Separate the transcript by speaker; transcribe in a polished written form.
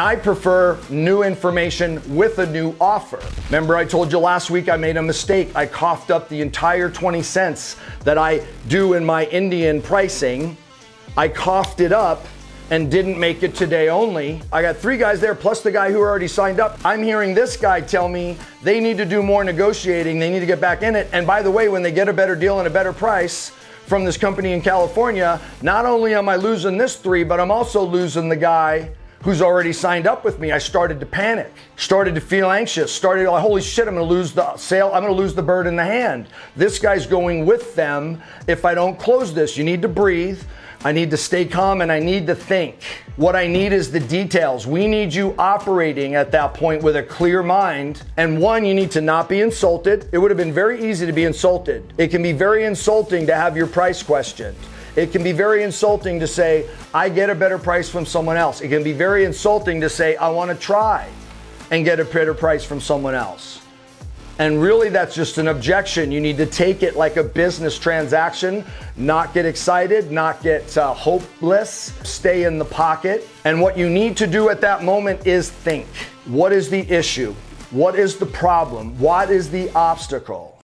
Speaker 1: I prefer new information with a new offer. Remember, I told you last week I made a mistake. I coughed up the entire 20 cents that I do in my Indian pricing. I coughed it up and didn't make it today only. I got 3 guys there plus the guy who already signed up. I'm hearing this guy tell me they need to do more negotiating. They need to get back in it. And by the way, when they get a better deal and a better price from this company in California, not only am I losing this 3, but I'm also losing the guy who's already signed up with me. I started to panic, started to feel anxious, started, holy shit, I'm gonna lose the sale, I'm gonna lose the bird in the hand. This guy's going with them if I don't close this. You need to breathe. I need to stay calm and I need to think. What I need is the details. We need you operating at that point with a clear mind. And 1, you need to not be insulted. It would have been very easy to be insulted. It can be very insulting to have your price questioned. It can be very insulting to say, I get a better price from someone else. It can be very insulting to say, I want to try and get a better price from someone else. And really, that's just an objection. You need to take it like a business transaction, not get excited, not get hopeless, stay in the pocket. And what you need to do at that moment is think. What is the issue? What is the problem? What is the obstacle?